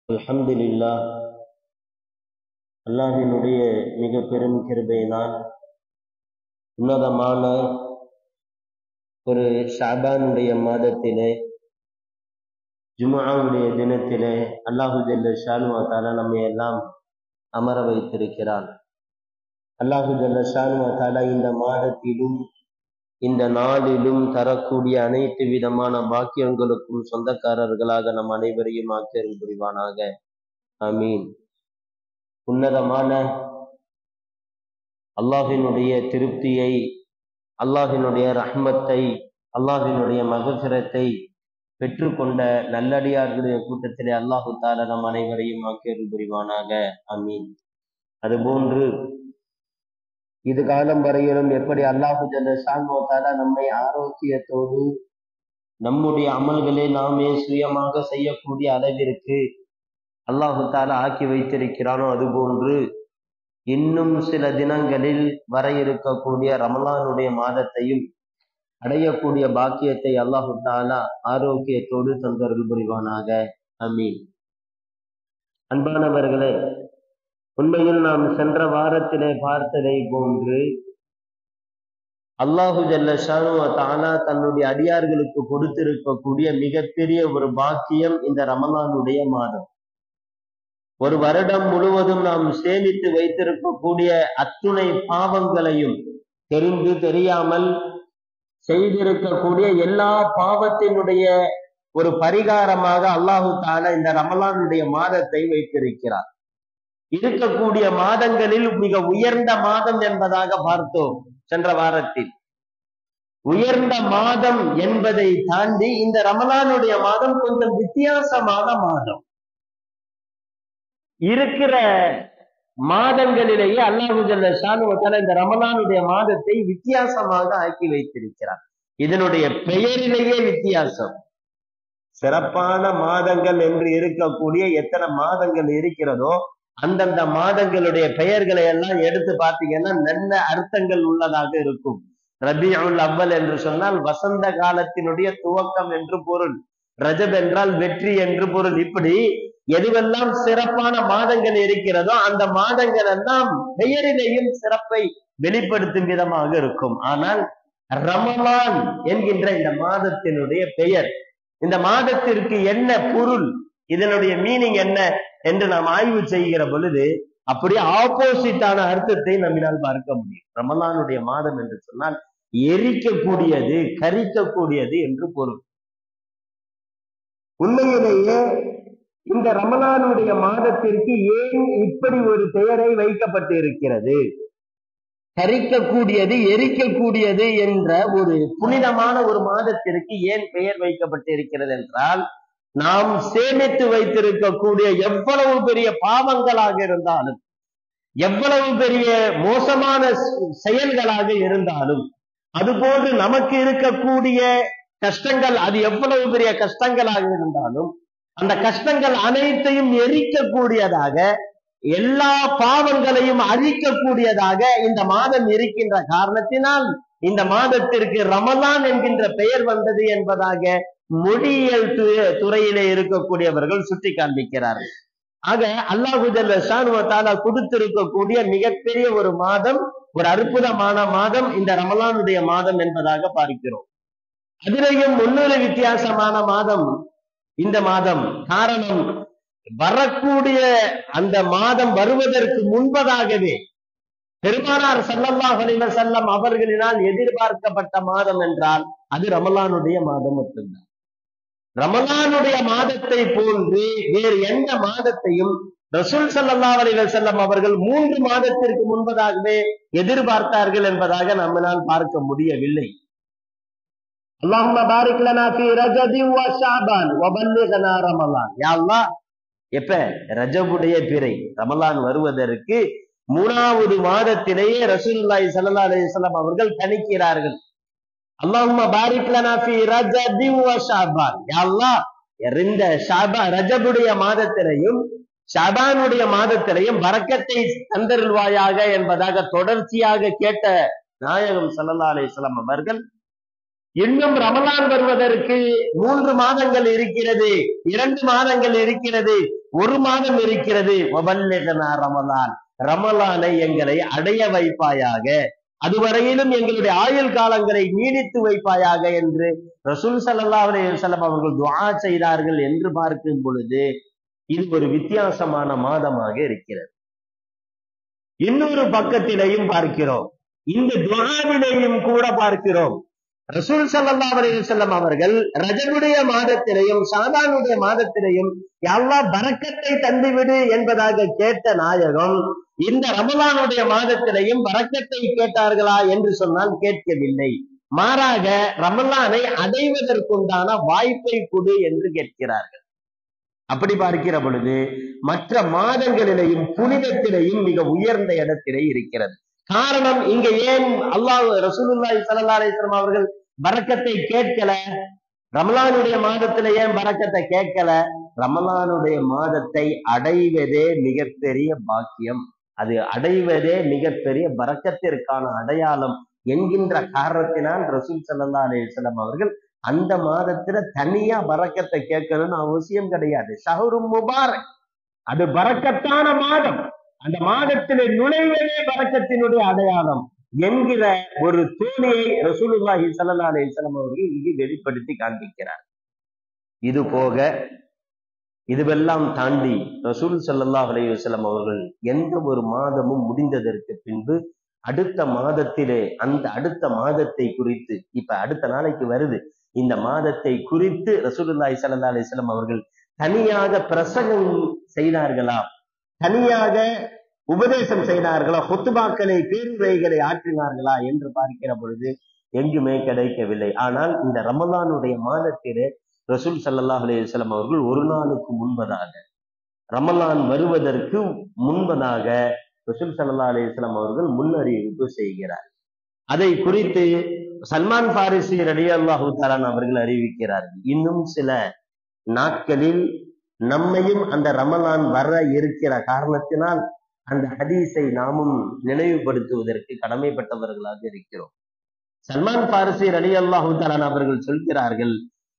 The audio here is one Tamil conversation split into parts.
அல்ஹம்துலில்லாஹ். அல்லாஹ்வினுடைய மிக பெரும் கிருபையினால் உன்னதமான ஒரு ஷஅபானுடைய மாதத்திலே ஜும்ஆவுடைய தினத்திலே அல்லாஹு ஜல்ல ஷானு வ தஆலா நம்மை எல்லாம் அமர வைத்திருக்கிறான். அல்லாஹு ஜல்ல ஷானு வ தஆலா இந்த மாதத்திலும் இந்த நாளிலும் தரக்கூடிய அனைத்து விதமான பாக்கியங்களுக்கும் சொந்தக்காரர்களாக நம் அனைவரையும் ஆக்கியருள் புரிவானாக. ஆமீன். உன்னதமான அல்லாஹ்வினுடைய திருப்தியை, அல்லாஹ்வினுடைய ரஹ்மத்தை, அல்லாஹ்வினுடைய மக்ஃபிரத்தை பெற்றுக்கொண்ட நல்லடியார்களுடைய கூட்டத்திலே அல்லாஹு தஆலா நம் அனைவரையும் ஆக்கியருள் புரிவானாக. ஆமீன். அதுபோன்று இது காலம் வரையிலும் எப்படி அல்லாஹு ஜல்ல ஷானு வ தஆலா நம்மை ஆரோக்கியத்தோடு நம்முடைய அமல்களை நாமே சுயமாக செய்யக்கூடிய அளவிற்கு அல்லாஹு தஆலா ஆக்கி வைத்திருக்கிறானோ, அதுபோன்று இன்னும் சில தினங்களில் வர இருக்கக்கூடிய ரமலானுடைய மாதத்தையும் அடையக்கூடிய பாக்கியத்தை அல்லாஹு தஆலா ஆரோக்கியத்தோடு தந்தருள் புரிவானாக. ஆமீன். அன்பானவர்களே, உண்மையில் நாம் சென்ற வாரத்திலே பார்த்ததை போன்று அல்லாஹு ஜல்ல ஷானு வ தஆலா தன்னுடைய அடியார்களுக்கு கொடுத்திருக்கக்கூடிய மிகப்பெரிய ஒரு பாக்கியம் இந்த ரமலானுடைய மாதம். ஒரு வருடம் முழுவதும் நாம் சேமித்து வைத்திருக்கக்கூடிய அத்துணை பாவங்களையும் தெரிந்து தெரியாமல் செய்திருக்கக்கூடிய எல்லா பாவத்தினுடைய ஒரு பரிகாரமாக அல்லாஹு தஆலா இந்த ரமலானுடைய மாதத்தை வைத்திருக்கிறார். இருக்கக்கூடிய மாதங்களில் மிக உயர்ந்த மாதம் என்பதாக பார்த்தோம் சென்ற வாரத்தில். உயர்ந்த மாதம் என்பதை தாண்டி இந்த ரமலானுடைய மாதம் கொஞ்சம் வித்தியாசமான மாதம். இருக்கிற மாதங்களிலேயே அல்லாஹு ஜல்ல ஷானு வ தஆலா இந்த ரமலானுடைய மாதத்தை வித்தியாசமாக ஆக்கி வைத்திருக்கிறார். இதனுடைய பெயரிலேயே வித்தியாசம். சிறப்பான மாதங்கள் என்று இருக்கக்கூடிய எத்தனை மாதங்கள் இருக்கிறதோ அந்தந்த மாதங்களுடைய பெயர்களை எல்லாம் எடுத்து பார்த்தீங்கன்னா நல்ல அர்த்தங்கள் உள்ளதாக இருக்கும். ரபியுல் அவ்வல் என்று சொன்னால் வசந்த காலத்தினுடைய துவக்கம் என்று பொருள். ரஜப் என்றால் வெற்றி என்று பொருள். இப்படி எதுவெல்லாம் சிறப்பான மாதங்கள் இருக்கிறதோ அந்த மாதங்கள் எல்லாம் பெயரிலேயும் சிறப்பை வெளிப்படுத்தும் விதமாக இருக்கும். ஆனால் ரமலான் என்கின்ற இந்த மாதத்தினுடைய பெயர், இந்த மாதத்திற்கு என்ன பொருள், இதனுடைய மீனிங் என்ன என்று நாம் ஆய்வு செய்கிற பொழுது அப்படியே ஆப்போசிட்டான அர்த்தத்தை நம்மால் பார்க்க முடியும். ரமலானுடைய மாதம் என்று சொன்னால் எரிக்கக்கூடியது, கரிக்கக்கூடியது என்று பொருள். உண்மையிலேயே இந்த ரமலானுடைய மாதத்திற்கு ஏன் இப்படி ஒரு பெயரை வைக்கப்பட்டு இருக்கிறது? கரிக்கக்கூடியது, எரிக்கக்கூடியது என்ற ஒரு புனிதமான ஒரு மாதத்திற்கு ஏன் பெயர் வைக்கப்பட்டு இருக்கிறது என்றால், நாம் சேமித்து வைத்திருக்கக்கூடிய எவ்வளவு பெரிய பாவங்களாக இருந்தாலும், எவ்வளவு பெரிய மோசமான செயல்களாக இருந்தாலும், அதுபோன்று நமக்கு இருக்கக்கூடிய கஷ்டங்கள், அது எவ்வளவு பெரிய கஷ்டங்களாக இருந்தாலும் அந்த கஷ்டங்கள் அனைத்தையும் எரிக்கக்கூடியதாக, எல்லா பாவங்களையும் அழிக்கக்கூடியதாக இந்த மாதம் இருக்கின்ற காரணத்தினால் இந்த மாதத்திற்கு ரமலான் என்கின்ற பெயர் வந்தது என்பதாக மொழியியல் துறையிலே இருக்கக்கூடியவர்கள் சுட்டி காண்பிக்கிறார்கள். ஆக அல்லாஹு ஜல்ல ஷானு வ தஆலா கொடுத்திருக்கக்கூடிய மிகப்பெரிய ஒரு மாதம், ஒரு அற்புதமான மாதம் இந்த ரமலானுடைய மாதம் என்பதாக பார்க்கிறோம். அதிலேயும் முன்னொரு வித்தியாசமான மாதம் இந்த மாதம். காரணம், வரக்கூடிய அந்த மாதம் வருவதற்கு முன்பதாகவே பெருமானார் ஸல்லல்லாஹு அலைஹி வஸல்லம் அவர்களினால் எதிர்பார்க்கப்பட்ட மாதம் என்றால் அது ரமலானுடைய மாதம் மட்டும்தான். ரமலானுடைய மாதத்தை போன்று வேறு எந்த மாதத்தையும் ரசூல் ஸல்லல்லாஹு அலைஹி வஸல்லம் அவர்கள் 3 மாதத்திற்கு முன்பதாகவே எதிர்பார்த்தார்கள் என்பதாக நம்மால் பார்க்க முடியவில்லை. அல்லாஹும்ம பாரிக் லனா ஃபீ ரஜபி வ ஷஅபான் வ பல்லிக்னா ரமலான். யா அல்லாஹ், எப்ப ரஜபுடைய பிறை ரமலான் வருவதற்கு 3வது மாதத்திலேயே ரசூலுல்லாஹி ஸல்லல்லாஹு அலைஹி வஸல்லம் அவர்கள் கணிக்கிறார்கள். அல்லாஹும்ம பாரிக் லனா ஃபீ ரஜபி வ ஷஅபான். யா அல்லாஹ், இந்த ரஜபுடைய மாதத்திலேயும் ஷஅபானுடைய மாதத்திலேயும் பரக்கத்தை தந்தருள்வாயாக என்பதாக தொடர்ச்சியாக கேட்ட நாயகம் ஸல்லல்லாஹு அலைஹி வஸல்லம் அவர்கள் இன்னும் ரமலான் வருவதற்கு 3 மாதங்கள் இருக்கிறது, 2 மாதங்கள் இருக்கிறது, 1 மாதம் இருக்கிறது. ரமலான், ரமலானை எங்களை அடைய வைப்பாயாக, அதுவரையிலும் எங்களுடைய ஆயுள் காலங்களை நீடித்து வைப்பாயாக என்று ரசூல் ஸல்லல்லாஹு அலைஹி வஸல்லம் அவர்கள் துஆ செய்தார்கள் என்று பார்க்கும் பொழுது இது ஒரு வித்தியாசமான மாதமாக இருக்கிறது. இன்னொரு பக்கத்திலேயும் பார்க்கிறோம், இந்த துஆவிலேயும் கூட பார்க்கிறோம், ரசூல் ஸல்லல்லாஹு அலைஹி வஸல்லம் அவர்கள் ரஜபுடைய மாதத்திலேயும் ஷாபானுடைய மாதத்திலேயும் யா அல்லாஹ் பரக்கத்தை தந்துவிடு என்பதாக கேட்ட நாயகம் இந்த ரமலானுடைய மாதத்திலேயும் பரக்கத்தை கேட்டார்களா என்று சொன்னால் கேட்கவில்லை. மாறாக ரமலானை அடைவதற்குண்டான வாய்ப்பை கொடு என்று கேட்கிறார்கள். அப்படி பார்க்கிற பொழுது மற்ற மாதங்களிலேயும் புனிதத்திலேயும் மிக உயர்ந்த இடத்திலே இருக்கிறது. காரணம், இங்க ஏன் அல்லாஹ் ரசூலுல்லாஹி ஸல்லல்லாஹு அலைஹி வஸல்லம் அவர்கள் பரக்கத்தை கேட்கல? ரமலானுடைய மாதத்துல ஏன் பரக்கத்தை கேட்கல? ரமலானுடைய மாதத்தை அடைவதே மிகப்பெரிய பாக்கியம், அது அடைவதே மிகப்பெரிய பரக்கத்திற்கான அடையாளம் என்கின்ற காரணத்தினால் ரசூல் ஸல்லல்லாஹு அலைஹி வஸல்லம் அவர்கள் அந்த மாதத்துல தனியா பரக்கத்தை கேட்கணும்னு அவசியம் கிடையாது. ஷஹ்ரும் முபாரக், அது பரக்கத்தான மாதம், அந்த மாதத்திலே நுழைவதே பரக்கத்தினுடைய அடையாளம் என்கிற ஒரு தூணியை ரசூலுல்லாஹி ஸல்லல்லாஹு அலைஹி வஸல்லம் அவர்கள் இங்கு வெளிப்படுத்தி காண்பிக்கிறார். இது போக இதுவெல்லாம் தாண்டி ரசூல் ஸல்லல்லாஹு அலைஹி வஸல்லம் அவர்கள் எந்த ஒரு மாதமும் முடிந்ததற்கு பின்பு அடுத்த மாதத்திலே அந்த அடுத்த மாதத்தை குறித்து, இப்ப அடுத்த நாளைக்கு வருது, இந்த மாதத்தை குறித்து ரசூலுல்லாஹி ஸல்லல்லாஹு அலைஹி வஸல்லம் அவர்கள் தனியாக பிரசங்கம் செய்தார்களா, தனியாக உபதேசம் செய்தார்களா, ஹுத்பாக்களை பேருரைகளை ஆற்றினார்களா என்று பார்க்கிற பொழுது எங்குமே கிடைக்கவில்லை. ஆனால் இந்த ரமலானுடைய மாதத்திலே ரசூல் ஸல்லல்லாஹு அலைஹி வஸல்லம் அவர்கள் ஒரு நாளுக்கு முன்பதாக, ரமலான் வருவதற்கு முன்பதாக ரசூல் ஸல்லல்லாஹு அலைஹி வஸல்லம் அவர்கள் முன்னறிவிப்பு செய்கிறார். அதை குறித்து சல்மான் பாரிசி ரலியல்லாஹு தஆலா அவர்கள் அறிவிக்கிறார்கள், இன்னும் சில நாட்களில் நம்மையும் அந்த ரமலான் வர இருக்கிற காரணத்தினால் அந்த ஹதீஸை நாமும் நினைவுபடுத்துவதற்கு கடமைப்பட்டவர்களாக இருக்கிறோம். சல்மான் பாரிசி ரலியல்லாஹு தஆலா அவர்கள் சொல்கிறார்கள்,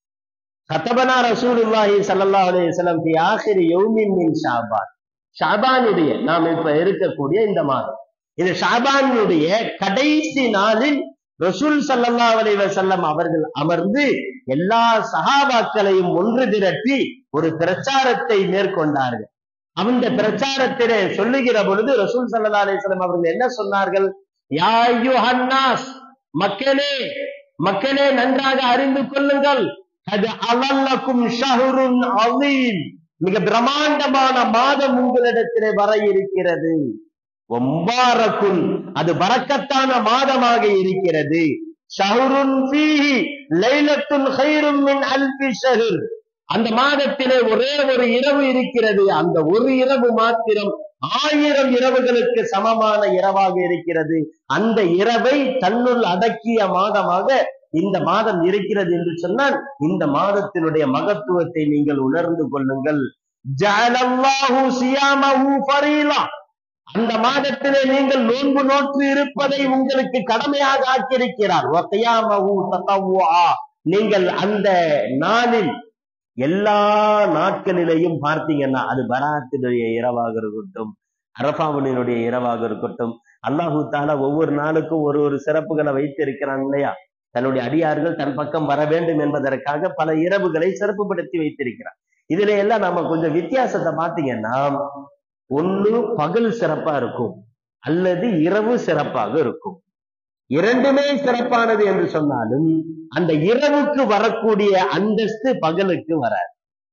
கதபனா ரசூலுல்லாஹி ஸல்லல்லாஹு அலைஹி வஸல்லம் ஃபி ஆகிரி யௌமின் மின் ஷாபான், ஷாபானுடைய நாம் இப்ப இருக்கக்கூடிய இந்த மாதம், இந்த ஷாபானுடைய கடைசி நாளில் ரசூல் ஸல்லல்லாஹு அலைஹி வஸல்லம் அவர்கள் அமர்ந்து எல்லா சஹாபாக்களையும் ஒன்று திரட்டி ஒரு பிரச்சாரத்தை மேற்கொண்டார்கள். அந்த பிரச்சாரத்திலே சொல்லுகிற பொழுது ரசூல் ஸல்லல்லாஹு அலைஹி வஸல்லம் அவர்கள் என்ன சொன்னார்கள்? யா அய்யுஹன் நாஸ், மக்களே மக்களே நன்றாக அறிந்து கொள்ளுங்கள், அது அலல்லக்கும் ஷஹ்ருன் அஸீம், மிக பிரம்மாண்டமான மாதம் உங்களிடத்திலே வர இருக்கிறது. முபாரக்குன், அது பரக்கத்தான மாதமாக இருக்கிறது. ஷஹ்ருன் ஃபீஹி லைலத்துன் கைரும் மின் அல்ஃபி ஷஹ்ர், அந்த மாதத்திலே ஒரே ஒரு இரவு இருக்கிறது, அந்த ஒரு இரவு மாத்திரம் 1000 இரவுகளுக்கு சமமான இரவாக இருக்கிறது. அந்த இரவை தன்னுள் அடக்கிய மாதமாக இந்த மாதம் இருக்கிறது என்று சொன்னால் இந்த மாதத்தினுடைய மகத்துவத்தை நீங்கள் உணர்ந்து கொள்ளுங்கள். ஜஅலல்லாஹு ஸியாமஹு ஃபரீலா, அந்த மாதத்திலே நீங்கள் நோன்பு நோற்று இருப்பதை உங்களுக்கு கடமையாக ஆக்கியிருக்கிறார். வ கியாமஹு ததவ்வுஆ, நீங்கள் அந்த நாளில் எல்லா நாட்களிலேயும் பார்த்தீங்கன்னா அது பராத்தினுடைய இரவாக இருக்கட்டும், அரபாவுடைய இரவாக இருக்கட்டும், அல்லாஹு தஆலா ஒவ்வொரு நாளுக்கும் ஒரு ஒரு சிறப்புகளை வைத்து இருக்கிறான் இல்லையா? தன்னுடைய அடியார்கள் தன் பக்கம் வர வேண்டும் என்பதற்காக பல இரவுகளை சிறப்புப்படுத்தி வைத்திருக்கிறார். இதுல எல்லாம் நம்ம கொஞ்சம் வித்தியாசத்தை பார்த்தீங்கன்னா, ஒண்ணு பகல் சிறப்பா இருக்கும் அல்லது இரவு சிறப்பாக இருக்கும். இரண்டுமே சிறப்பானது என்று சொன்னாலும் அந்த இரவுக்கு வரக்கூடிய அந்தஸ்து பகலுக்கு வராது.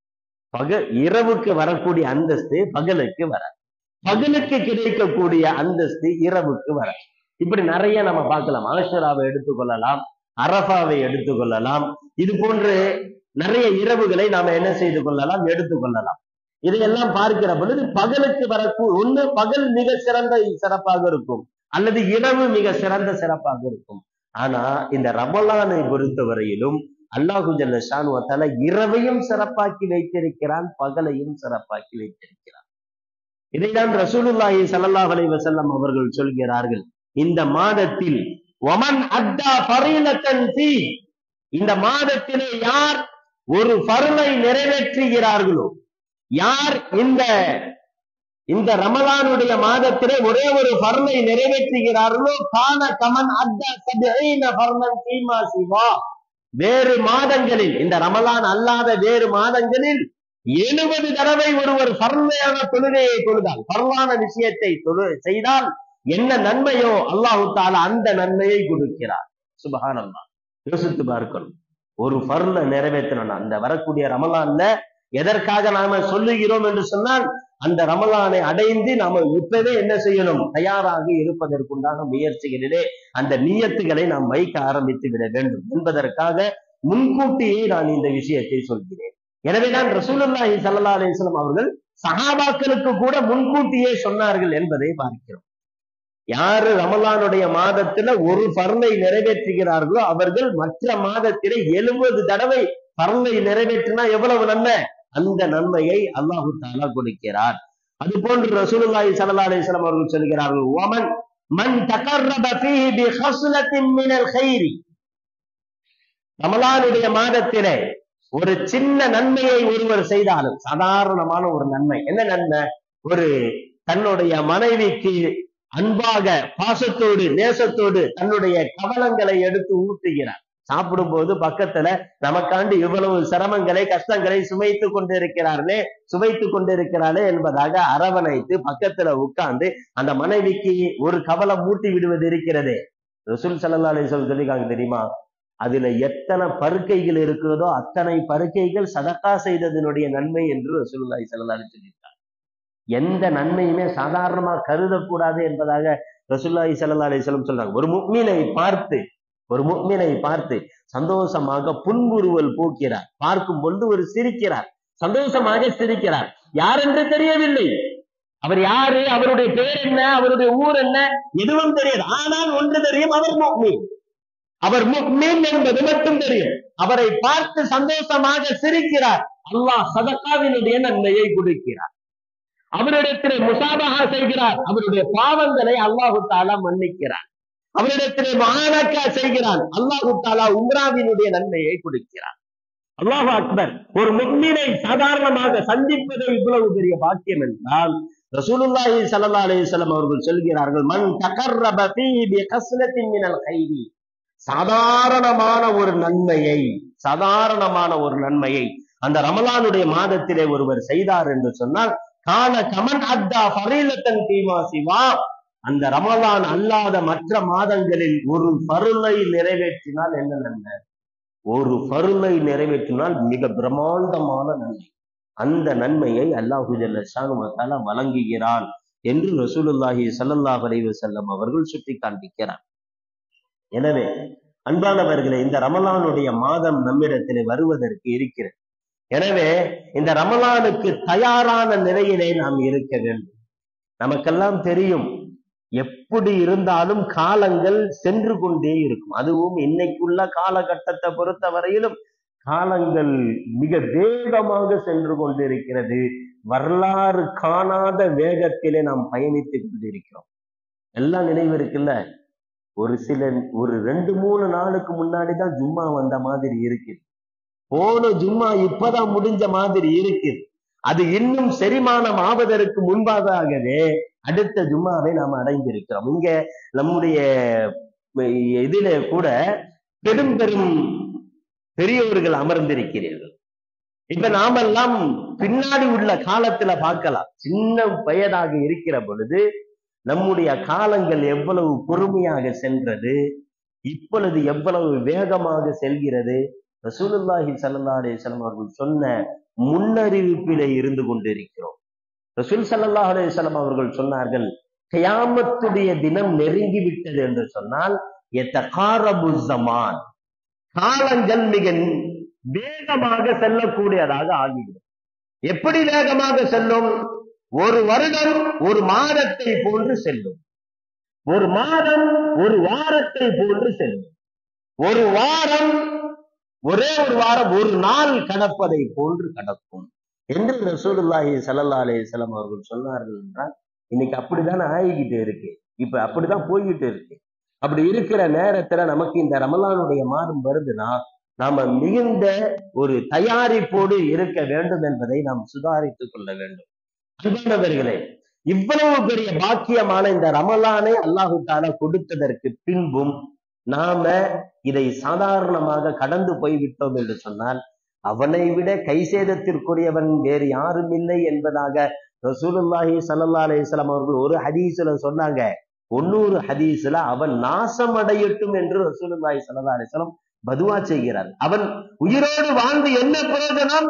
இரவுக்கு வரக்கூடிய அந்தஸ்து பகலுக்கு வராது. பகலுக்கு கிடைக்கக்கூடிய அந்தஸ்து இரவுக்கு வராது. இப்படி நிறைய நம்ம பார்க்கலாம். ஆஷுராவை எடுத்துக்கொள்ளலாம், அரஃபாவை எடுத்துக்கொள்ளலாம், இது போன்று நிறைய இரவுகளை நாம என்ன செய்து கொள்ளலாம், எடுத்துக்கொள்ளலாம். இதையெல்லாம் பார்க்கிற பொழுது பகலுக்கு வரக்கூடிய ஒண்ணு பகல் மிக சிறந்த சிறப்பாக இருக்கும் அல்லது இரவு மிக சிறந்த சிறப்பாக இருக்கும். ஆனா இந்த ரமலானை பொறுத்தவரையிலும் அல்லாஹு ஜல்ல ஷானு வ தஆலா இரவையும் சிறப்பாக்கி வைத்திருக்கிறான், பகலையும் சிறப்பாக்கி வைத்திருக்கிறான். இதைதான் ரசூலுல்லாஹி ஸல்லல்லாஹு அலைஹி வஸல்லம் அவர்கள் சொல்கிறார்கள், இந்த மாதத்தில் வமன் அத்தா ஃபரீலத்தன் ஃபீ, இந்த மாதத்திலே யார் ஒரு ஃபர்லை நிறைவேற்றுகிறார்களோ, யார் இந்த ரமலானுடைய மாதத்திலே ஒரே ஒரு ஃபர்லை நிறைவேற்றுகிறார்களோ, கான கமன் அத்தா சபீன ஃபர்லன் ஃபீமா சிவா, வேறு மாதங்களில், இந்த ரமலான் அல்லாத வேறு மாதங்களில் 70 தடவை ஒருவர் ஃபர்லையான தொழுகையை தொழுதால், ஃபர்லான விஷயத்தை செய்தால் என்ன நன்மையோ அல்லாஹு தஆலா அந்த நன்மையை கொடுக்கிறார். சுப்ஹானல்லாஹ். யோசித்து பார்க்கணும். ஒரு ஃபர்ல நிறைவேற்றணும். அந்த வரக்கூடிய ரமலான்ல எதற்காக நாம சொல்லுகிறோம் என்று சொன்னால், அந்த ரமலானை அடைந்து நாம இப்பவே என்ன செய்யணும், தயாராக இருப்பதற்குண்டான முயற்சிகளிலே அந்த நியத்துகளை நாம் வைக்க ஆரம்பித்து விட வேண்டும் என்பதற்காக முன்கூட்டியே நான் இந்த விஷயத்தை சொல்கிறேன். எனவேதான் ரசூலுல்லாஹி ஸல்லல்லாஹு அலைஹி வஸல்லம் அவர்கள் சஹாபாக்களுக்கு கூட முன்கூட்டியே சொன்னார்கள் என்பதை பார்க்கிறோம். யாரு ரமலானுடைய மாதத்துல ஒரு ஃபர்லை நிறைவேற்றுகிறார்களோ அவர்கள் மற்ற மாதத்திலே 70 தடவை ஃபர்லை நிறைவேற்றினா எவ்வளவு நன்மை, அந்த நன்மையை அல்லாஹு தஆலா கொடுக்கிறார். அது போன்று ரசூலுல்லாஹி ஸல்லல்லாஹு அலைஹி வஸல்லம் அவர்கள் சொல்கிறார்கள், வமன் மன் தகர்ரப ஃபீஹி பிஹஸ்லத்தின் மினல் கைரி, ரமலானுடைய மாதத்திலே ஒரு சின்ன நன்மையை ஒருவர் செய்தாலும், சாதாரணமான ஒரு நன்மை, என்ன நன்மை, ஒரு தன்னுடைய மனைவிக்கு அன்பாக பாசத்தோடு நேசத்தோடு தன்னுடைய கவலங்களை எடுத்து ஊட்டுகிறார். சாப்பிடும் போது பக்கத்துல நமக்காண்டு இவ்வளவு சிரமங்களை கஷ்டங்களை சுமைத்துக் கொண்டிருக்கிறாளே என்பதாக அரவணைத்து பக்கத்துல உட்கார்ந்து அந்த மனைவிக்கு ஒரு கவலம் ஊட்டி விடுவது இருக்கிறதே, ரசூல் ஸல்லல்லாஹு அலைஹி வஸல்லம் சொல்லிருக்காங்க தெரியுமா, அதுல எத்தனை பருக்கைகள் இருக்கிறதோ அத்தனை பருக்கைகள் சதக்கா செய்ததனுடைய நன்மை என்று ரசூலுல்லாஹி ஸல்லல்லாஹு அலைஹி வஸல்லம் சொல்லியிருக்காங்க. எந்த நன்மையுமே சாதாரணமா கருதக்கூடாது என்பதாக ரசூலுல்லாஹி ஸல்லல்லாஹு அலைஹி வஸல்லம் சொல்றாங்க. ஒரு முஃமினை பார்த்து சந்தோஷமாக புன்முறுவல் போக்கிறார், பார்க்கும் பொழுது ஒரு சிரிக்கிறார், சந்தோஷமாக சிரிக்கிறார். யார் என்று தெரியவில்லை, அவர் யாரு, அவருடைய பேர் என்ன, அவருடைய ஊர் என்ன, எதுவும் தெரியாது. ஆனால் ஒன்று தெரியும், அவர் முஃமின் என்பது மட்டும் தெரியும். அவரை பார்த்து சந்தோஷமாக சிரிக்கிறார். அல்லாஹ் சதக்காவினுடைய நன்மையை கொடுக்கிறார். அவரிடத்திலே முசாபஹா செய்கிறார், அவருடைய பாவங்களை அல்லாஹு தஆலா மன்னிக்கிறார். அவரிடத்திலே முஆனகா செய்கிறான், அல்லாஹு தஆலா உம்ராவினுடைய நன்மையை கொடுக்கிறார். அல்லாஹு அக்பர். ஒரு முஃமினை சாதாரணமாக சந்திப்பது இவ்வளவு பெரிய பாக்கியம் என்றால், ரசூலுல்லாஹி ஸல்லல்லாஹு அலைஹி வஸல்லம் அவர்கள் சொல்கிறார்கள், மன் தகர்ரப ஃபீஹி பிகஸ்லத்தின் மினல் கைரி, சாதாரணமான ஒரு நன்மையை அந்த ரமலானுடைய மாதத்திலே ஒருவர் செய்தார் என்று சொன்னால், கான கமன் அத்தா ஃபரீலத்தன் ஃபீமா சிவா, அந்த ரமலான் அல்லாத மற்ற மாதங்களில் ஒரு ஃபர்லை நிறைவேற்றினால் என்ன நன்மை, ஒரு ஃபர்லை நிறைவேற்றினால் மிக பிரம்மாண்டமான நன்மை. அந்த நன்மையை அல்லாஹு ஜல்ல ஷானஹு வ தஆலா வழங்குகிறான் என்று ரசூலுல்லாஹி ஸல்லல்லாஹு அலைஹி வஸல்லம் அவர்கள் சுட்டி காண்பிக்கிறார். எனவே அன்பானவர்களே, இந்த ரமலானுடைய மாதம் நம்மிடத்திலே வருவதற்கு இருக்கிறது. எனவே இந்த ரமலானுக்கு தயாரான நிலையிலே நாம் இருக்க வேண்டும். நமக்கெல்லாம் தெரியும், எப்படி இருந்தாலும் காலங்கள் சென்று கொண்டே இருக்கும். அதுவும் இன்னைக்குள்ள காலகட்டத்தை பொறுத்த வரையிலும் காலங்கள் மிக வேகமாக சென்று கொண்டிருக்கிறது. வரலாறு காணாத வேகத்திலே நாம் பயணித்துக் கொண்டிருக்கிறோம். எல்லாம் நினைவு இருக்குல்ல, ஒரு 2-3 நாளுக்கு முன்னாடிதான் ஜும்மா வந்த மாதிரி இருக்குது. போன ஜும்மா இப்பதான் முடிஞ்ச மாதிரி இருக்குது. அது இன்னும் செரிமானம் ஆவதற்கு முன்பாகவே அடுத்த ஜும்மாவை நாம் அடைந்திருக்கிறோம். இங்க நம்முடைய இதிலே கூட பெரும் பெரியவர்கள் அமர்ந்திருக்கிறீர்கள். இப்ப நாமெல்லாம் பின்னாடி உள்ள காலத்துல பார்க்கலாம். சின்ன வயதாக இருக்கிற பொழுது நம்முடைய காலங்கள் எவ்வளவு பொறுமையாக சென்றது, இப்பொழுது எவ்வளவு வேகமாக செல்கிறது. ரசூலுல்லாஹி ஸல்லல்லாஹு அலைஹி வஸல்லம் அவர்கள் சொன்ன முன்னறிவிப்பிலே இருந்து கொண்டிருக்கிறோம். ரசூல் ஸல்லல்லாஹு அலைஹி வஸல்லம் அவர்கள் சொன்னார்கள், கியாமத்துடைய தினம் நெருங்கி விட்டது என்று சொன்னால் யதகாரபு ஸமான், காலங்கள் மிக வேகமாக செல்லக்கூடியதாக ஆகிவிடும். எப்படி வேகமாக செல்லும்? ஒரு வருடம் ஒரு மாதத்தை போன்று செல்லும், ஒரு மாதம் ஒரு வாரத்தை போன்று செல்லும், ஒரு வாரம் ஒரே ஒரு வாரம் ஒரு நாள் கடப்பதை போன்று கடக்கும் என்று ரசூலுல்லாஹி ஸல்லல்லாஹு அலைஹி வஸல்லம் அவர்கள் சொன்னார்கள் என்றால், இன்னைக்கு அப்படித்தானே ஆகிக்கிட்டு இருக்கு, இப்ப அப்படிதான் போய்கிட்டு இருக்கு. அப்படி இருக்கிற நேரத்துல நமக்கு இந்த ரமலானுடைய மாதம் வருதுன்னா நாம மிகுந்த ஒரு தயாரிப்போடு இருக்க வேண்டும் என்பதை நாம் சுதாரித்துக் கொள்ள வேண்டும். அன்பானவர்களே, இவ்வளவு பெரிய பாக்கியமான இந்த ரமலானை அல்லாஹு தாலா கொடுத்ததற்கு பின்பும் நாம இதை சாதாரணமாக கடந்து போய்விட்டோம் என்று சொன்னால் அவனை விட கை சேதத்திற்குரியவன் வேறு யாரும் இல்லை என்பதாக ரசூலுல்லாஹி ஸல்லல்லாஹு அலைஹி வஸல்லம் அவர்கள் ஒரு ஹதீஸ்ல சொன்னாங்க. 100 ஹதீஸ்ல அவன் நாசம் அடையட்டும் என்று ரசூலுல்லாஹி ஸல்லல்லாஹு அலைஹி வஸல்லம் பதுவா செய்கிறார். அவன் உயிரோடு வாழ்ந்து என்ன பிரயோஜனம்?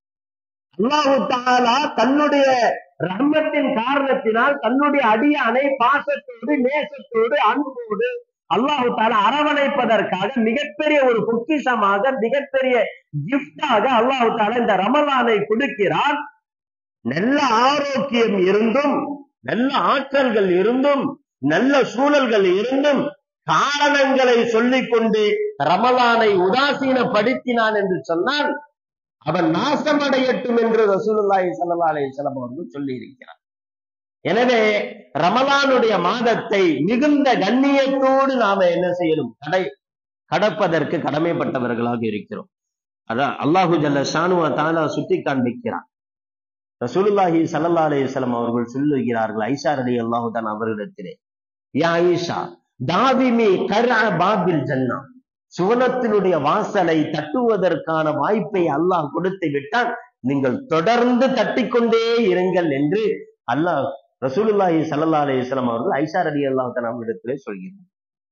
அல்லாஹு தஆலா தன்னுடைய ரஹ்மத்தின் காரணத்தினால் தன்னுடைய அடியானை பாசத்தோடு நேசத்தோடு அன்போடு அல்லாஹு தஆலா அரவணைப்பதற்காக மிகப்பெரிய ஒரு பொக்கிஷமாக மிகப்பெரிய கிஃப்டாக அல்லாஹு தஆலா இந்த ரமலானை கொடுக்கிறான். நல்ல ஆரோக்கியம் இருந்தும் நல்ல ஆற்றல்கள் இருந்தும் நல்ல சூழல்கள் இருந்தும் காரணங்களை சொல்லிக் கொண்டு ரமலானை உதாசீனப்படுத்தினான் என்று சொன்னால் அவன் நாசமடையட்டும் என்று ரசூலுல்லாஹி ஸல்லல்லாஹு அலைஹி வஸல்லம் அவர்கள் சொல்லி இருக்கிறார். எனவே ரமலானுடைய மாதத்தை மிகுந்த கண்ணியத்தோடு நாம என்ன செய்யணும்? கடப்பதற்கு கடமைப்பட்டவர்களாக இருக்கிறோம். அதான் அல்லாஹு ஜல்ல ஷானுவ தஆலா சுட்டி காண்பிக்கிறான். ரசூலுல்லாஹி ஸல்லல்லாஹு அலைஹி வஸல்லம் அவர்கள் சொல்லுகிறார்கள் ஐஷா ரலியல்லாஹு தஆலா அவர்களிடத்திலே, யா ஆயிஷா தாவிமி கர்அ பாபில் ஜன்னா, சுவனத்தினுடைய வாசலை தட்டுவதற்கான வாய்ப்பை அல்லாஹ் கொடுத்து விட்டால் நீங்கள் தொடர்ந்து தட்டிக்கொண்டே இருங்கள் என்று அல்லாஹ் ரசூலுல்லாஹி ஸல்லல்லாஹு அலைஹி வஸல்லம் அவர்கள் ஐஷா ரலியல்லாஹு தஆலா அவர்களிடத்திலே சொல்கிறார்.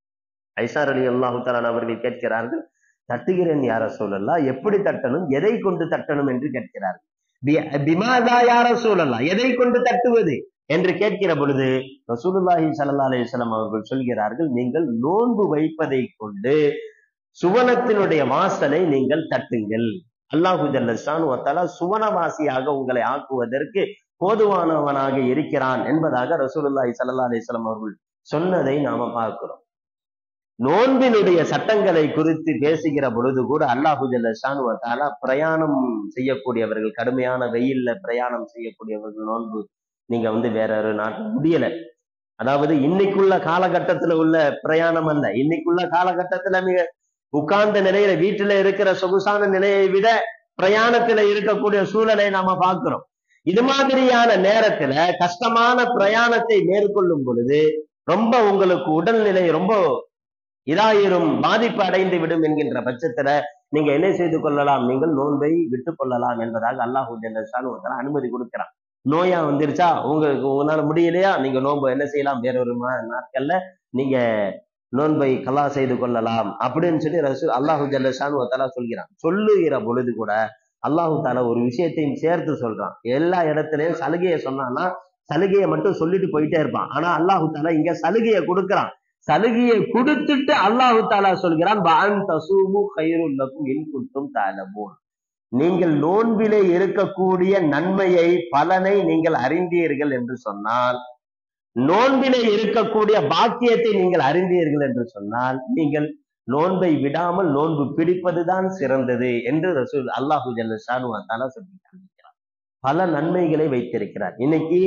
ஐஷா ரலியல்லாஹு தஆலா அவர்கள் கேட்கிறார்கள், தட்டுகிறேன் யா ரசூலல்லாஹ், எப்படி தட்டணும், எதை கொண்டு தட்டணும் என்று கேட்கிறார்கள். பிமாதா யா ரசூலல்லாஹ், எதை கொண்டு தட்டுவது என்று கேட்கிற பொழுது ரசூலுல்லாஹி ஸல்லல்லாஹு அலைஹி வஸல்லம் அவர்கள் சொல்கிறார்கள், நீங்கள் நோன்பு வைப்பதை கொண்டு சுவனத்தினுடைய வாசலை நீங்கள் தட்டுங்கள். அல்லாஹு ஜல்ல ஷானுஹு வ தஆலா சுவனவாசியாக உங்களை ஆக்குவதற்கு போதுவானவனாக இருக்கிறான் என்பதாக ரசூலுல்லாஹி ஸல்லல்லாஹு அலைஹி வஸல்லம் அவர்கள் சொன்னதை நாம பார்க்கிறோம். நோன்பினுடைய சட்டங்களை குறித்து பேசுகிற பொழுது கூட அல்லாஹு ஜல்ல ஷானுஹு வ தஆலா பிரயாணம் செய்யக்கூடியவர்கள், கடுமையான வெயில்ல பிரயாணம் செய்யக்கூடியவர்கள் நோன்பு நீங்க வேற ஒரு நாட்டில் முடியல, அதாவது இன்னைக்குள்ள காலகட்டத்துல உள்ள பிரயாணம் அல்ல, இன்னைக்குள்ள காலகட்டத்துல மிக உட்கார்ந்த நிலையில வீட்டுல இருக்கிற சொகுசான நிலையை விட பிரயாணத்துல இருக்கக்கூடிய சூழலை நாம பார்க்கிறோம். இது மாதிரியான நேரத்துல கஷ்டமான பிரயாணத்தை மேற்கொள்ளும் பொழுது ரொம்ப உங்களுக்கு உடல்நிலை ரொம்ப இதாயிரும், பாதிப்பு அடைந்து விடும் என்கின்ற பட்சத்துல நீங்க என்ன செய்து கொள்ளலாம்? நீங்கள் நோன்பை விட்டுக் கொள்ளலாம் என்பதாக அல்லாஹு ஜல்ல ஷானுஹு வ தஆலா அனுமதி கொடுக்கிறான். நோயா வந்துருச்சா, உங்களால முடியலையா, நீங்க நோன்பு என்ன செய்யலாம்? வேறொரு நாட்கள்ல நீங்க நோன்பை கலா செய்து கொள்ளலாம் அப்படின்னு சொல்லி அல்லாஹு ஜல்ல ஷானுஹு வ தஆலா சொல்கிறான். சொல்லுகிற பொழுது கூட அல்லாஹு தஆலா ஒரு விஷயத்தையும் சேர்த்து சொல்றான். எல்லா இடத்துலயும் சலுகையை சொன்னான்னா சலுகையை மட்டும் சொல்லிட்டு போயிட்டே இருப்பான். ஆனா அல்லாஹு தஆலா இங்க சலுகையை கொடுக்கிறான். சலுகையை கொடுத்துட்டு அல்லாஹு தஆலா சொல்கிறான், வஅன் தஸூமு கைருல் லக்கும் இன் குன்தும் தஅலமூன், நீங்கள் நோன்பிலே இருக்கக்கூடிய நன்மையை பலனை நீங்கள் அறிந்தீர்கள் என்று சொன்னால், நோன்பிலே இருக்கக்கூடிய பாக்கியத்தை நீங்கள் அறிந்தீர்கள் என்று சொன்னால் நீங்கள் நோன்பை விடாமல் நோன்பு பிடிப்பதுதான் சிறந்தது என்று ரசூல் அல்லாஹு ஜல்ல ஷானுஹு வ தஆலா சொல்லி காண்பிக்கிறார். பல நன்மைகளை வைத்திருக்கிறார். இன்னைக்கு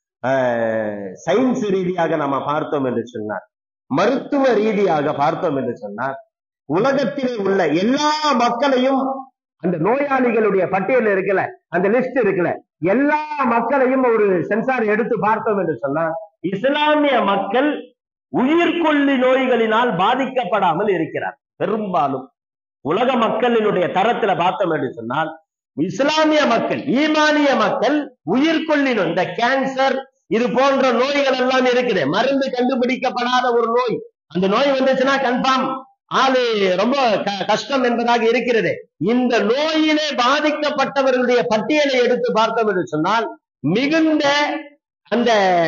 சயின்ஸ் ரீதியாக நாம பார்த்தோம் என்று சொன்னார், மருத்துவ ரீதியாக பார்த்தோம் என்று சொன்னார், உலகத்திலே உள்ள எல்லா மக்களையும் அந்த நோயாளிகளுடைய பட்டியல் இருக்குல்ல, அந்த லிஸ்ட் இருக்குல்ல, எல்லா மக்களையும் ஒரு சென்சார் எடுத்து பார்த்தோம் என்று சொன்னா இஸ்லாமிய மக்கள் உயிர்கொல்லி நோய்களினால் பாதிக்கப்படாமல் இருக்கிறார். பெரும்பாலும் உலக மக்களினுடைய தரத்துல பார்த்தோம் என்று சொன்னால் இஸ்லாமிய மக்கள், ஈமானிய மக்கள் உயிர்கொல்லி நோய், இந்த கேன்சர் இது போன்ற நோய்கள் எல்லாம் இருக்குது. மருந்து கண்டுபிடிக்கப்படாத ஒரு நோய், அந்த நோய் வந்துச்சுன்னா கன்ஃபார்ம் ஆளு ரொம்ப கஷ்டம் என்பதாக இருக்கிறது. இந்த நோயிலே பாதிக்கப்பட்டவர்களுடைய பட்டியலை எடுத்து பார்த்தோம் என்று சொன்னால் மிகுந்த அந்த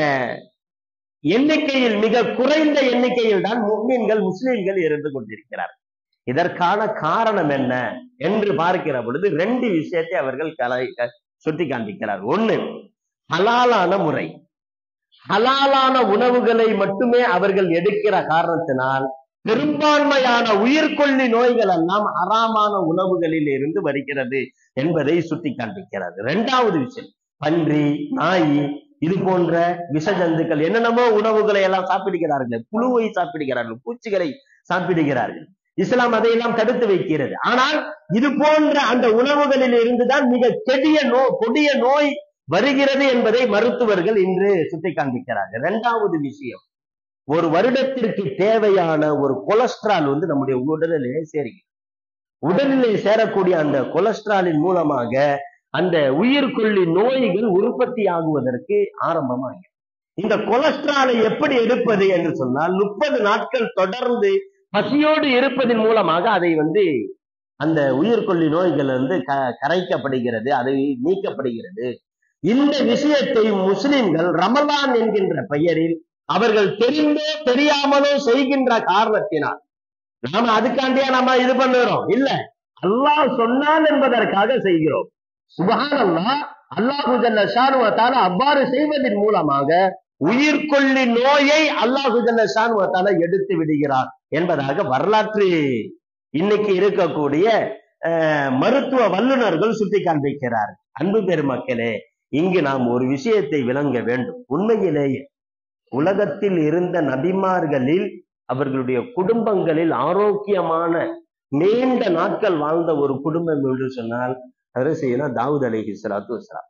எண்ணிக்கையில் மிக குறைந்த எண்ணிக்கையில் தான் முஃமின்கள் முஸ்லிம்கள் இருந்து கொண்டிருக்கிறார். இதற்கான காரணம் என்ன என்று பார்க்கிற பொழுது 2 விஷயத்தை அவர்கள் சுட்டி காண்பிக்கிறார். ஒண்ணு, ஹலாலான முறை, ஹலாலான உணவுகளை மட்டுமே அவர்கள் எடுக்கிற காரணத்தினால் பெரும்பான்மையான உயிர்கொல்லி நோய்கள் எல்லாம் ஹராமான உணவுகளில் இருந்து வருகிறது என்பதை சுட்டி காண்பிக்கிறது. 2வது விஷயம், பன்றி, நாய் இது போன்ற விஷ ஜந்துக்கள் என்னென்னமோ உணவுகளை எல்லாம் சாப்பிடுகிறார்கள், புழுவை சாப்பிடுகிறார்கள், பூச்சிகளை சாப்பிடுகிறார்கள். இஸ்லாம் அதையெல்லாம் தடுத்து வைக்கிறது. ஆனால் இது போன்ற அந்த உணவுகளில் இருந்துதான் மிக கொடிய நோய் வருகிறது என்பதை மருத்துவர்கள் இன்று சுட்டி காண்பிக்கிறார்கள். இரண்டாவது விஷயம், ஒரு வருடத்திற்கு தேவையான ஒரு கொலஸ்ட்ரால் நம்முடைய உடலிலே சேருகிறது. உடலிலே சேரக்கூடிய அந்த கொலஸ்ட்ராலின் மூலமாக அந்த உயிர்கொல்லி நோய்கள் உற்பத்தி ஆகுவதற்கு ஆரம்பமாகும். இந்த கொலஸ்ட்ராலை எப்படி எடுப்பது என்று சொன்னால் 30 நாட்கள் தொடர்ந்து பசியோடு இருப்பதன் மூலமாக அதை அந்த உயிர்கொல்லி நோய்கள் கரைக்கப்படுகிறது, அது நீக்கப்படுகிறது. இந்த விஷயத்தை முஸ்லிம்கள் ரமலான் என்கின்ற பெயரில் அவர்கள் தெரிந்தோ தெரியாமலோ செய்கின்ற காரணத்தினால் நாம அதுக்காண்டியா நம்ம இது பண்ணுறோம் இல்ல, அல்லாஹ் சொன்னான் என்பதற்காக செய்கிறோம். சுப்ஹானல்லாஹ், அல்லாஹு ஜல்ல ஷானு வ தஆலா அவ்வாறு செய்வதன் மூலமாக உயிர்கொல்லி நோயை அல்லாஹு ஜல்ல ஷானு வ தஆலா எடுத்து விடுகிறார் என்பதாக வரலாற்று இன்னைக்கு இருக்கக்கூடிய மருத்துவ வல்லுநர்கள் சுட்டி காண்பிக்கிறார். அன்பு பெருமக்களே, இங்கு நாம் ஒரு விஷயத்தை விளங்க வேண்டும். உண்மையிலேயே உலகத்தில் இருந்த நபிமார்களில் அவர்களுடைய குடும்பங்களில் ஆரோக்கியமான நீண்ட நாட்கள் வாழ்ந்த ஒரு குடும்பம் என்று சொன்னால் தாவூத் அலைஹிஸ்ஸலாத்து வஸ்ஸலாம்.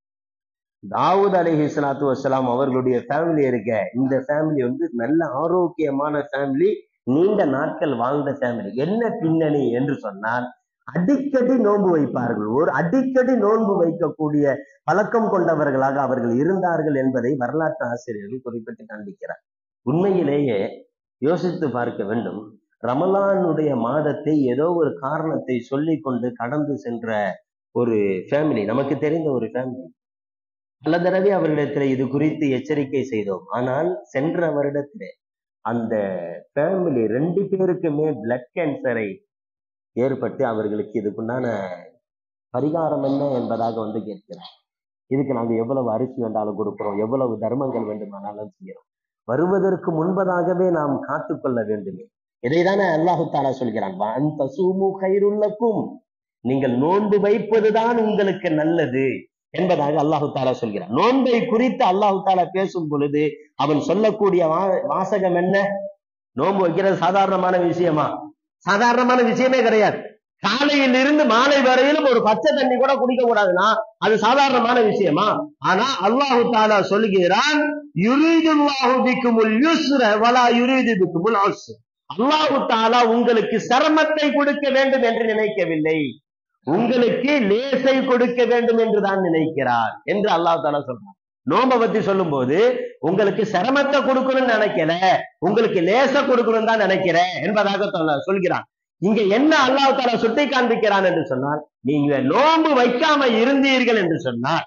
தாவூத் அலைஹிஸ்ஸலாத்து வஸ்ஸலாம் அவர்களுடைய ஃபேமிலி இருக்க, இந்த ஃபேமிலி நல்ல ஆரோக்கியமான ஃபேமிலி, நீண்ட நாட்கள் வாழ்ந்த ஃபேமிலி. என்ன பின்னணி என்று சொன்னால் அடிக்கடி நோன்பு வைப்பார்கள். அடிக்கடி நோன்பு வைக்கக்கூடிய பழக்கம் கொண்டவர்களாக அவர்கள் இருந்தார்கள் என்பதை வரலாற்று ஆசிரியர்கள் குறிப்பிட்டு காண்பிக்கிறார். உண்மையிலேயே யோசித்து பார்க்க வேண்டும். ரமலானுடைய மாதத்தை ஏதோ ஒரு காரணத்தை சொல்லி கொண்டு கடந்து சென்ற ஒரு ஃபேமிலி, நமக்கு தெரிந்த ஒரு ஃபேமிலி. பல தடவை அவரிடத்தில் இது குறித்து எச்சரிக்கை செய்தோம். ஆனால் சென்ற வருடத்திலே அந்த ஃபேமிலி 2 பேருக்குமே பிளட் கேன்சரை ஏற்பட்டு அவர்களுக்கு இதுக்குண்டான பரிகாரம் என்ன என்பதாக கேட்கிறார். இதுக்கு நாங்க எவ்வளவு அரிசி வேண்டாலும் கொடுக்கிறோம், எவ்வளவு தர்மங்கள் வேண்டுமானாலும் செய்கிறோம். வருவதற்கு முன்பதாகவே நாம் காத்துக்கொள்ள வேண்டுமே. இதைதானே அல்லாஹு தாலா சொல்கிறான், அந்த சூமு கைருல்லக்கும், நீங்கள் நோன்பு வைப்பதுதான் உங்களுக்கு நல்லது என்பதாக அல்லாஹு தாலா சொல்கிறான். நோன்பை குறித்து அல்லாஹு தாலா பேசும் பொழுது அவன் சொல்லக்கூடிய வாசகம் என்ன? நோன்பு வைக்கிறது சாதாரணமான விஷயமா? சாதாரணமான விஷயமே கிடையாது. காலையில் இருந்து மாலை வரையிலும் ஒரு பச்சை தண்ணி கூட குடிக்க கூடாதுன்னா அது சாதாரணமான விஷயமா? ஆனா அல்லாஹு தாலா சொல்கிறான், யுரீதுல்லாஹு பிக்குமுல் யுஸ்ர வலா யுரீது பிக்குமுல் உஸ்ர. அல்லாஹு தாலா உங்களுக்கு சிரமத்தை கொடுக்க வேண்டும் என்று நினைக்கவில்லை, உங்களுக்கு லேசை கொடுக்க வேண்டும் என்றுதான் நினைக்கிறார் என்று அல்லாஹ் தாலா சொல்றான். நோன்பை பத்தி சொல்லும் போது உங்களுக்கு சிரமத்தை கொடுக்கணும்னு நினைக்கல, உங்களுக்கு லேச கொடுக்கணும் தான் நினைக்கிறேன் என்பதாக சொல்கிறான். இங்க என்ன அல்லாஹ் தாலா சுட்டி காண்பிக்கிறான் என்று சொன்னால், நீங்க நோன்பு வைக்காம இருந்தீர்கள் என்று சொன்னால்,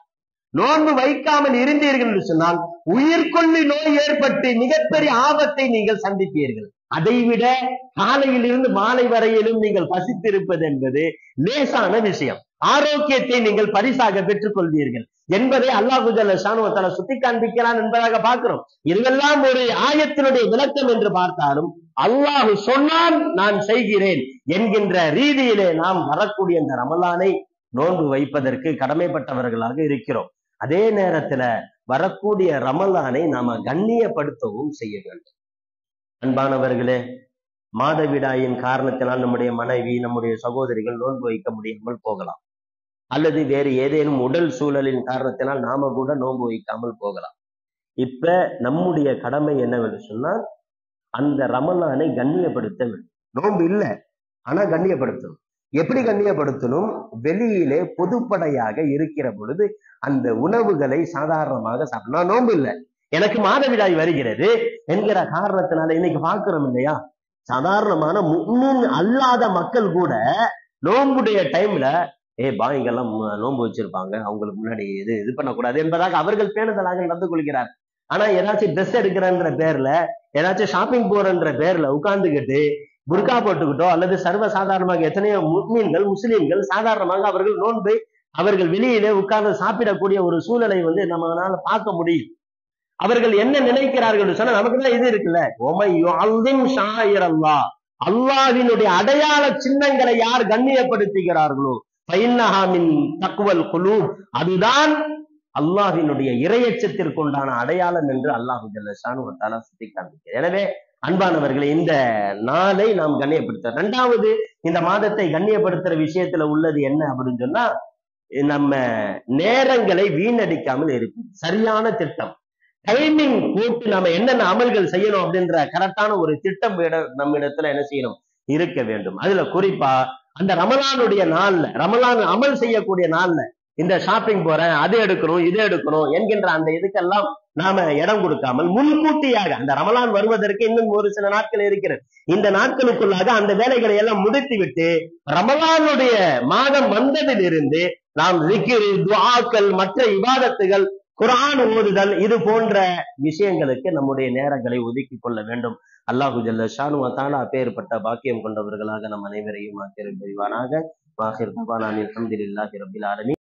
உயிர்கொல்லி நோய் ஏற்பட்டு மிகப்பெரிய ஆபத்தை நீங்கள் சந்திப்பீர்கள். அதைவிட காலையில் இருந்து மாலை வரையிலும் நீங்கள் பசித்திருப்பது என்பது லேசான விஷயம். ஆரோக்கியத்தை நீங்கள் பரிசாக பெற்றுக் கொள்வீர்கள் என்பதை அல்லாஹு ஜல்ல ஷானு வ தஆலா சுட்டி காண்பிக்கிறான் என்பதாக பார்க்கிறோம். இதுவெல்லாம் ஒரு ஆயத்தினுடைய விளக்கம் என்று பார்த்தாலும் அல்லாஹ் சொன்னான் நான் செய்கிறேன் என்கின்ற ரீதியிலே நாம் வரக்கூடிய இந்த ரமலானை நோன்பு வைப்பதற்கு கடமைப்பட்டவர்களாக இருக்கிறோம். அதே நேரத்துல வரக்கூடிய ரமலானை நாம கண்ணியப்படுத்தவும் செய்ய வேண்டும். அன்பானவர்களே, மாதவிடாயின் காரணத்தினால் நம்முடைய மனைவி, நம்முடைய சகோதரிகள் நோன்பு வைக்க முடியாமல் போகலாம், அல்லது வேறு ஏதேனும் உடல் சூழலின் காரணத்தினால் நாம கூட நோன்பு வைக்காமல் போகலாம். இப்ப நம்முடைய கடமை என்னவென்று சொன்னால், அந்த ரமலானை கண்ணியப்படுத்த வேண்டும். நோன்பு இல்லை, ஆனா கண்ணியப்படுத்தணும். எப்படி கண்ணியப்படுத்தணும்? வெளியிலே பொதுப்படையாக இருக்கிற பொழுது அந்த உணவுகளை சாதாரணமாக சாப்பிடணும். நோன்பு இல்லை, எனக்கு மாதவிடாய் வருகிறது என்கிற காரணத்தினால இன்னைக்கு பார்க்கிறோம் இல்லையா, சாதாரணமான முஃமின் அல்லாத மக்கள் கூட நோன்புடைய டைம்ல இங்கெல்லாம் நோன்பு வச்சிருப்பாங்க, அவங்களுக்கு முன்னாடி இது பண்ணக்கூடாது என்பதாக அவர்கள் பேணுதலாக நடந்து கொள்கிறார். ஆனா ஏதாச்சும் ட்ரெஸ் எடுக்கிறன்ற பேர்ல, ஏதாச்சும் ஷாப்பிங் போறன்ற பேர்ல உட்கார்ந்துகிட்டு புர்கா போட்டுக்கிட்டோ அல்லது சர்வ சாதாரணமாக எத்தனையோ முஃமின்கள், முஸ்லிம்கள் சாதாரணமாக அவர்கள் நோன்பை அவர்கள் வெளியிலே உட்கார்ந்து சாப்பிடக்கூடிய ஒரு சூழலை நம்மளால பார்க்க முடியும். அவர்கள் என்ன நினைக்கிறார்கள் சொன்னா, நமக்குதான் இது இருக்குல்ல, அல்லாஹ்வினுடைய அடையாள சின்னங்களை யார் கண்ணியப்படுத்துகிறார்களோ தக்வல் குலூப், அதுதான் அல்லாஹ்வினுடைய இறையச்சத்திற்குண்டான அடையாளம் என்று அல்லாஹு ஜல்ல ஷானு வ தஆலா சுட்டி காண்பிக்கிறார். எனவே அன்பானவர்களே, இந்த நாளை நாம் கண்ணியப்படுத்த, இரண்டாவது இந்த மாதத்தை கண்ணியப்படுத்துற விஷயத்துல உள்ளது என்ன அப்படின்னு சொன்னா, நம்ம நேரங்களை வீணடிக்காமல் இருக்கு. சரியான திட்டம், டைமிங் போட்டு நம்ம என்னென்ன அமல்கள் செய்யணும் அப்படின்ற கரெக்டான ஒரு திட்டம் நம்ம இடத்துல என்ன செய்யணும், இருக்க வேண்டும். அதுல குறிப்பா அந்த ரமலானுடைய நாள்ல, ரமலான் அமல் செய்யக்கூடிய நாள்ல இந்த ஷாப்பிங் போறேன், அது எடுக்கணும் இது எடுக்கணும் என்கின்ற அந்த இதுக்கெல்லாம் நாம இடம் கொடுக்காமல் முன்கூட்டியாக, அந்த ரமலான் வருவதற்கு இன்னும் ஒரு சில நாட்கள் இருக்கிறது, இந்த நாட்களுக்குள்ளாக அந்த வேலைகளை எல்லாம் முடித்து விட்டு ரமலானுடைய மாதம் வந்ததிலிருந்து நாம் zikr, துஆக்கள், மற்ற இபாதத்துகள், குர்ஆன் ஓதுதல், இது போன்ற விஷயங்களுக்கு நம்முடைய நேரங்களை ஒதுக்கி கொள்ள வேண்டும். அல்லாஹு ஜல்ல ஷானு வ தஆலா அப்பேற்பட்ட பாக்கியம் கொண்டவர்களாக நம் அனைவரையும் ஆக்கிரமிப்பானாக. வாஹிர் தவானா அல்ஹம்துலில்லாஹி ரப்பில் ஆலமீன்.